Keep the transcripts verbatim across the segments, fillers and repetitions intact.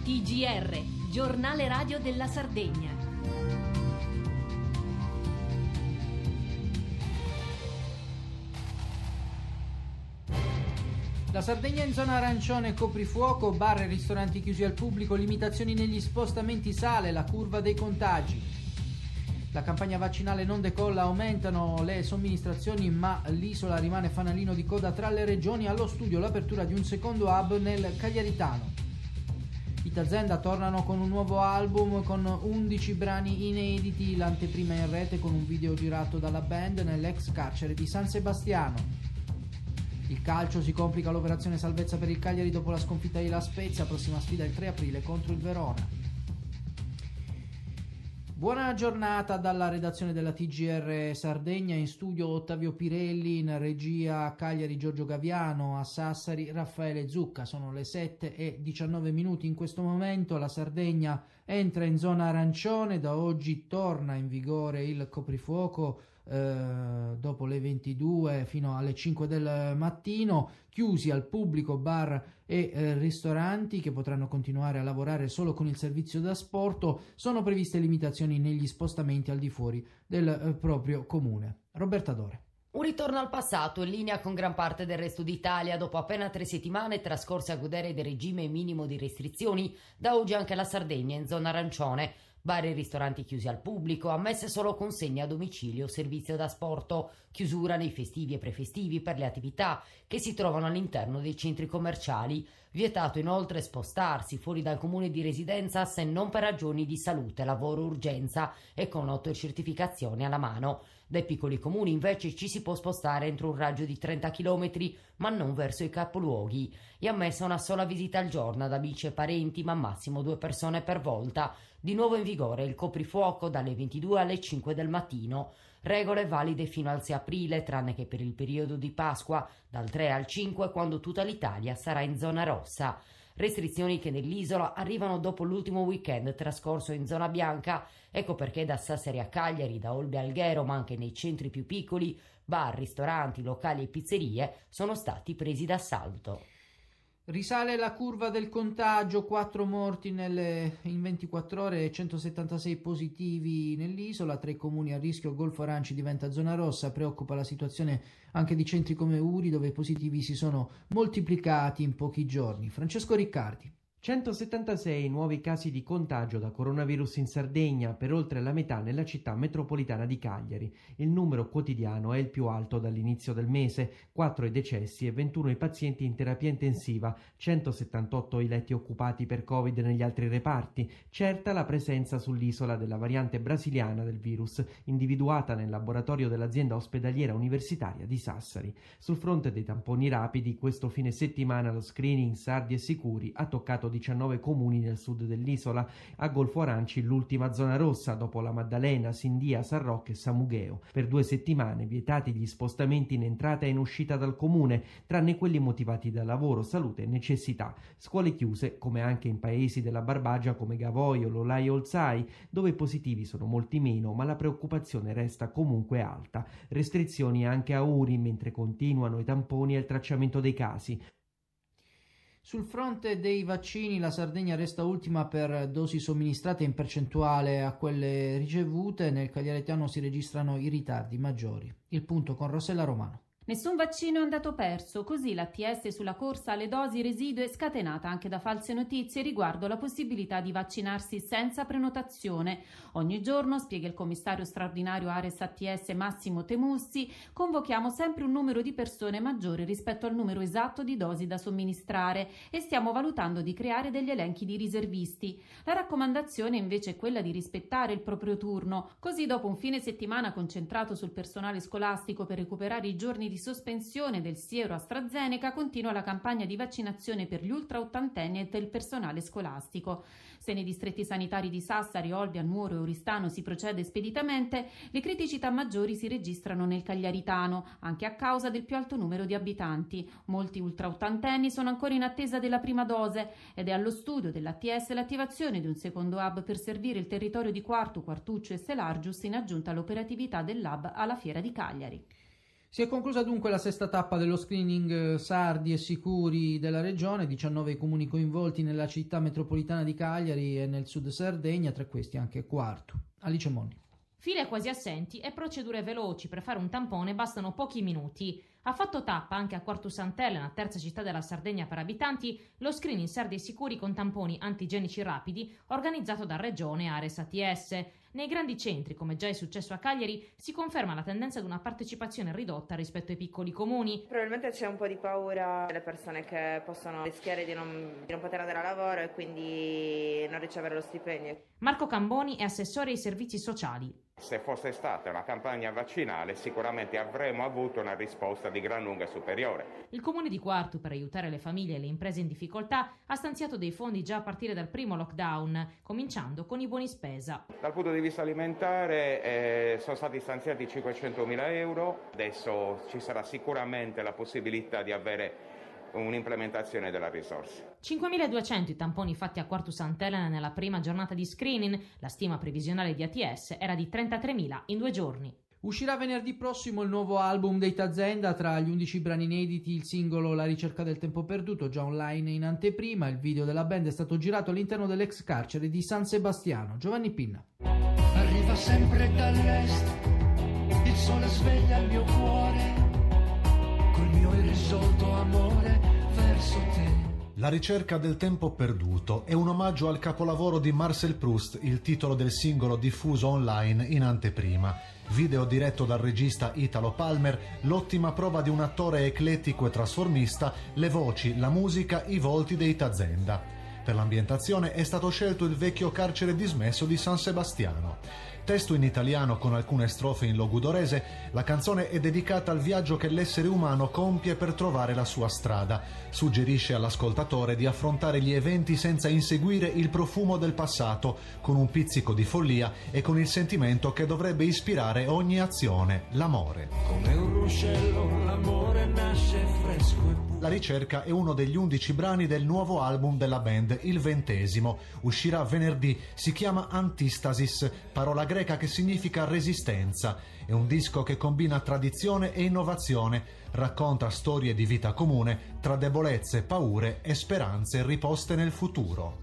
T G R, giornale radio della Sardegna. La Sardegna in zona arancione, coprifuoco, bar e ristoranti chiusi al pubblico, limitazioni negli spostamenti, sale la curva dei contagi. La campagna vaccinale non decolla, aumentano le somministrazioni, ma l'isola rimane fanalino di coda tra le regioni. Allo studio l'apertura di un secondo hub nel Cagliaritano. I Tazenda tornano con un nuovo album con undici brani inediti, l'anteprima in rete con un video girato dalla band nell'ex carcere di San Sebastiano. Il calcio, si complica l'operazione salvezza per il Cagliari dopo la sconfitta di La Spezia, prossima sfida il tre aprile contro il Verona. Buona giornata dalla redazione della T G R Sardegna, in studio Ottavio Pirelli, in regia a Cagliari Giorgio Gaviano, a Sassari Raffaele Zucca. Sono le sette e diciannove minuti in questo momento. La Sardegna entra in zona arancione, da oggi torna in vigore il coprifuoco eh, dopo le ventidue fino alle cinque del mattino, chiusi al pubblico bar e eh, ristoranti che potranno continuare a lavorare solo con il servizio da asporto. Sono previste limitazioni negli spostamenti al di fuori del eh, proprio comune. Roberta Dore. Un ritorno al passato in linea con gran parte del resto d'Italia. Dopo appena tre settimane trascorse a godere del regime minimo di restrizioni, da oggi anche la Sardegna in zona arancione. Bar e ristoranti chiusi al pubblico, ammesse solo consegne a domicilio o servizio da asporto, chiusura nei festivi e prefestivi per le attività che si trovano all'interno dei centri commerciali. Vietato inoltre spostarsi fuori dal comune di residenza se non per ragioni di salute, lavoro o urgenza e con autocertificazione alla mano. Dai piccoli comuni invece ci si può spostare entro un raggio di trenta chilometri, ma non verso i capoluoghi. È ammessa una sola visita al giorno ad amici e parenti, ma massimo due persone per volta. Di nuovo in vigore il coprifuoco dalle ventidue alle cinque del mattino. Regole valide fino al sei aprile, tranne che per il periodo di Pasqua, dal tre al cinque, quando tutta l'Italia sarà in zona rossa. Restrizioni che nell'isola arrivano dopo l'ultimo weekend trascorso in zona bianca. Ecco perché da Sassari a Cagliari, da Olbia a Alghero, ma anche nei centri più piccoli, bar, ristoranti, locali e pizzerie sono stati presi d'assalto. Risale la curva del contagio, quattro morti nelle, in ventiquattro ore e centosettantasei positivi nell'isola. Tre comuni a rischio, Golfo Aranci diventa zona rossa. Preoccupa la situazione anche di centri come Uri, dove i positivi si sono moltiplicati in pochi giorni. Francesco Riccardi. centosettantasei nuovi casi di contagio da coronavirus in Sardegna, per oltre la metà nella città metropolitana di Cagliari. Il numero quotidiano è il più alto dall'inizio del mese, quattro i decessi e ventuno i pazienti in terapia intensiva, centosettantotto i letti occupati per Covid negli altri reparti. Certa la presenza sull'isola della variante brasiliana del virus, individuata nel laboratorio dell'azienda ospedaliera universitaria di Sassari. Sul fronte dei tamponi rapidi, questo fine settimana lo screening Sardi e Sicuri ha toccato diciannove comuni nel sud dell'isola. A Golfo Aranci l'ultima zona rossa, dopo la Maddalena, Sindia, San Roque e Samugheo. Per due settimane vietati gli spostamenti in entrata e in uscita dal comune, tranne quelli motivati da lavoro, salute e necessità. Scuole chiuse, come anche in paesi della Barbagia come Gavoio, Lolai e Olzai, dove i positivi sono molti meno, ma la preoccupazione resta comunque alta. Restrizioni anche a Uri, mentre continuano i tamponi e il tracciamento dei casi. Sul fronte dei vaccini la Sardegna resta ultima per dosi somministrate in percentuale a quelle ricevute. Nel Cagliaritano si registrano i ritardi maggiori. Il punto con Rossella Romano. Nessun vaccino è andato perso, così l'A T S sulla corsa alle dosi residue, scatenata anche da false notizie riguardo la possibilità di vaccinarsi senza prenotazione. Ogni giorno, spiega il commissario straordinario Ares A T S Massimo Temussi, convochiamo sempre un numero di persone maggiore rispetto al numero esatto di dosi da somministrare e stiamo valutando di creare degli elenchi di riservisti. La raccomandazione invece è quella di rispettare il proprio turno, così dopo un fine settimana concentrato sul personale scolastico per recuperare i giorni di di sospensione del siero AstraZeneca, continua la campagna di vaccinazione per gli ultraottantenni e del personale scolastico. Se nei distretti sanitari di Sassari, Olbia, Nuoro e Oristano si procede speditamente, le criticità maggiori si registrano nel Cagliaritano, anche a causa del più alto numero di abitanti. Molti ultraottantenni sono ancora in attesa della prima dose ed è allo studio dell'A T S l'attivazione di un secondo hub per servire il territorio di Quartu, Quartuccio e Selargius, in aggiunta all'operatività dell'hub alla Fiera di Cagliari. Si è conclusa dunque la sesta tappa dello screening sardi e sicuri della regione, diciannove i comuni coinvolti nella città metropolitana di Cagliari e nel sud Sardegna, tra questi anche Quartu. Alice Monni. File quasi assenti e procedure veloci. Per fare un tampone bastano pochi minuti. Ha fatto tappa anche a Quartu Sant'Elena, terza città della Sardegna per abitanti, lo screening sardi e sicuri con tamponi antigenici rapidi organizzato da Regione e Ares A T S. Nei grandi centri, come già è successo a Cagliari, si conferma la tendenza ad una partecipazione ridotta rispetto ai piccoli comuni. Probabilmente c'è un po' di paura delle persone che possono rischiare di non, di non poter andare a lavoro e quindi non ricevere lo stipendio. Marco Camboni è assessore ai servizi sociali. Se fosse stata una campagna vaccinale sicuramente avremmo avuto una risposta di gran lunga superiore. Il comune di Quartu, per aiutare le famiglie e le imprese in difficoltà, ha stanziato dei fondi già a partire dal primo lockdown, cominciando con i buoni spesa. Dal punto di vista alimentare eh, sono stati stanziati cinquecentomila euro, adesso ci sarà sicuramente la possibilità di avere un'implementazione della risorsa. cinquemiladuecento i tamponi fatti a Quartu Sant'Elena nella prima giornata di screening, la stima previsionale di A T S era di trentatremila in due giorni. Uscirà venerdì prossimo il nuovo album dei Tazenda, tra gli undici brani inediti il singolo La ricerca del tempo perduto, già online in anteprima. Il video della band è stato girato all'interno dell'ex carcere di San Sebastiano. Giovanni Pinna. Arriva sempre dall'est, il sole sveglia il mio cuore, col mio irrisolto amore verso te. La ricerca del tempo perduto è un omaggio al capolavoro di Marcel Proust, il titolo del singolo diffuso online in anteprima. Video diretto dal regista Italo Palmer, l'ottima prova di un attore eclettico e trasformista, le voci, la musica, i volti dei Tazenda. Per l'ambientazione è stato scelto il vecchio carcere dismesso di San Sebastiano. Testo in italiano con alcune strofe in logudorese, la canzone è dedicata al viaggio che l'essere umano compie per trovare la sua strada. Suggerisce all'ascoltatore di affrontare gli eventi senza inseguire il profumo del passato, con un pizzico di follia e con il sentimento che dovrebbe ispirare ogni azione, l'amore. Come un ruscello l'amore nasce fresco e puro. La ricerca è uno degli undici brani del nuovo album della band, il ventesimo. Uscirà venerdì, si chiama Antistasis, parola greca che significa resistenza. È un disco che combina tradizione e innovazione, racconta storie di vita comune tra debolezze, paure e speranze riposte nel futuro.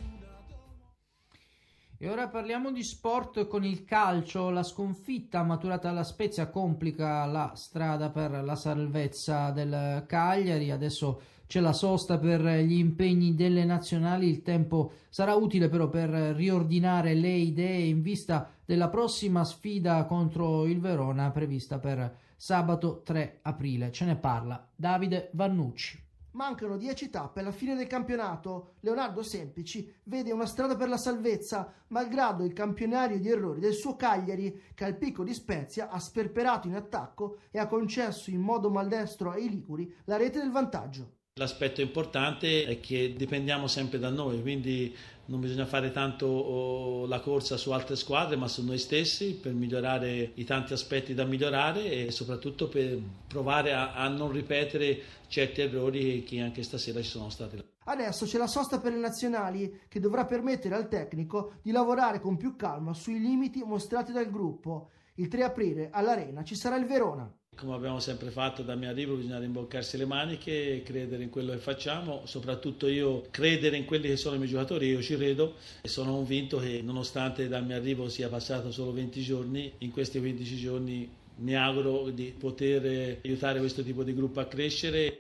E ora parliamo di sport con il calcio. La sconfitta maturata alla Spezia complica la strada per la salvezza del Cagliari. Adesso c'è la sosta per gli impegni delle nazionali. Il tempo sarà utile però per riordinare le idee in vista della prossima sfida contro il Verona prevista per sabato tre aprile. Ce ne parla Davide Vannucci. Mancano dieci tappe alla fine del campionato. Leonardo Semplici vede una strada per la salvezza, malgrado il campionario di errori del suo Cagliari, che al picco di Spezia ha sperperato in attacco e ha concesso in modo maldestro ai liguri la rete del vantaggio. L'aspetto importante è che dipendiamo sempre da noi, quindi non bisogna fare tanto oh, la corsa su altre squadre, ma su noi stessi, per migliorare i tanti aspetti da migliorare e soprattutto per provare a, a non ripetere certi errori che anche stasera ci sono stati. Adesso c'è la sosta per le nazionali, che dovrà permettere al tecnico di lavorare con più calma sui limiti mostrati dal gruppo. Il tre aprile all'Arena ci sarà il Verona. Come abbiamo sempre fatto dal mio arrivo, bisogna rimboccarsi le maniche, credere in quello che facciamo, soprattutto io credere in quelli che sono i miei giocatori. Io ci credo e sono convinto che nonostante dal mio arrivo sia passato solo venti giorni, in questi quindici giorni mi auguro di poter aiutare questo tipo di gruppo a crescere.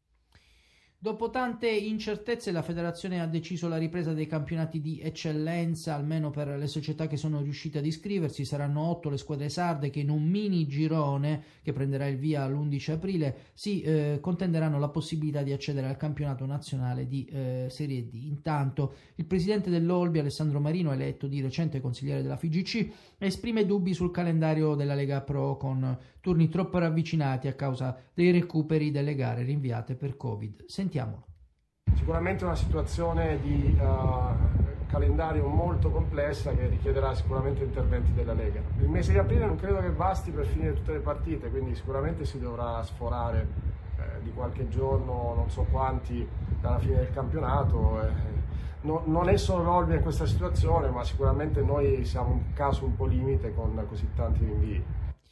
Dopo tante incertezze la federazione ha deciso la ripresa dei campionati di eccellenza, almeno per le società che sono riuscite ad iscriversi. Saranno otto le squadre sarde che in un mini girone che prenderà il via l'undici aprile si eh, contenderanno la possibilità di accedere al campionato nazionale di eh, Serie D. Intanto il presidente dell'Olbia, Alessandro Marino, eletto di recente consigliere della F I G C, esprime dubbi sul calendario della Lega Pro con turni troppo ravvicinati a causa dei recuperi delle gare rinviate per Covid. Sentiamolo. Sicuramente una situazione di uh, calendario molto complessa che richiederà sicuramente interventi della Lega. Il mese di aprile non credo che basti per finire tutte le partite, quindi sicuramente si dovrà sforare eh, di qualche giorno, non so quanti, dalla fine del campionato. Eh, no, non è solo l'Olbia in questa situazione, ma sicuramente noi siamo un caso un po' limite con così tanti rinvii.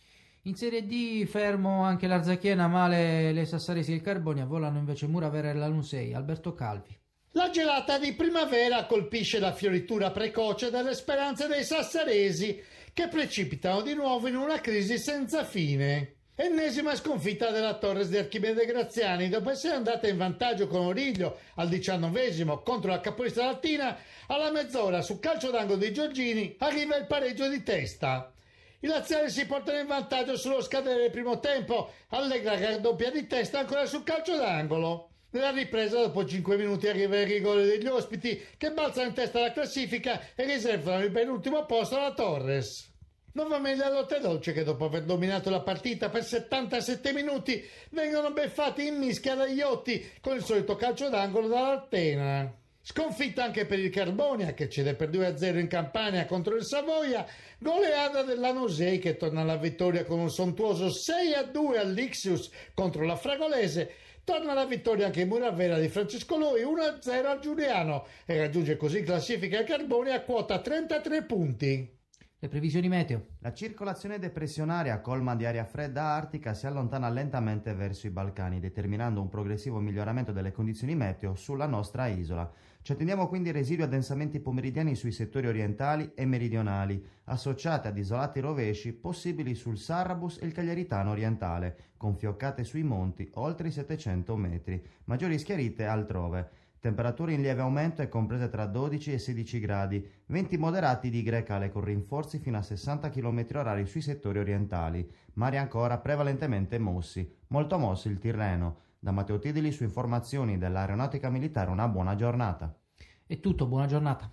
In Serie D fermo anche l'Arzachena, male le Sassaresi e il Carbonia, volano invece Muravera e Lanusei. Alberto Calvi. La gelata di primavera colpisce la fioritura precoce delle speranze dei sassaresi, che precipitano di nuovo in una crisi senza fine. Ennesima sconfitta della Torres di Archimede Graziani, dopo essere andata in vantaggio con Origlio al diciannovesimo contro la capolista latina. Alla mezz'ora su calcio d'angolo di Giorgini arriva il pareggio di testa. I laziali si portano in vantaggio sullo scadere del primo tempo. Allegra raddoppia di testa ancora sul calcio d'angolo. Nella ripresa, dopo cinque minuti, arriva il rigore degli ospiti, che balzano in testa alla classifica e riservano il penultimo posto alla Torres. Nuovamente la Lotte Dolce, che dopo aver dominato la partita per settantasette minuti vengono beffati in mischia dagli Iotti con il solito calcio d'angolo dall'Altena. Sconfitta anche per il Carbonia, che cede per due a zero in Campania contro il Savoia. Goleada dell'Anosei, che torna alla vittoria con un sontuoso sei a due all'Ixius contro la Fragolese. Torna la vittoria anche in Muravera di Francesco Loi, uno a zero al Giuliano, e raggiunge così in classifica il Carbonia a quota trentatré punti. Le previsioni meteo. La circolazione depressionaria colma di aria fredda artica si allontana lentamente verso i Balcani, determinando un progressivo miglioramento delle condizioni meteo sulla nostra isola. Ci attendiamo quindi residui addensamenti pomeridiani sui settori orientali e meridionali, associati ad isolati rovesci possibili sul Sarrabus e il Cagliaritano orientale, con fioccate sui monti oltre i settecento metri, maggiori schiarite altrove. Temperature in lieve aumento e comprese tra dodici e sedici gradi, venti moderati di Grecale con rinforzi fino a sessanta chilometri orari sui settori orientali, mari ancora prevalentemente mossi, molto mossi il Tirreno. Da Matteo Tidili su Informazioni dell'Aeronautica Militare una buona giornata. È tutto, buona giornata.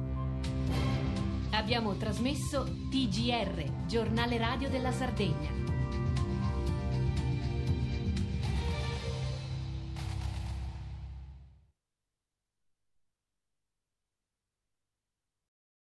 Abbiamo trasmesso T G R, Giornale Radio della Sardegna.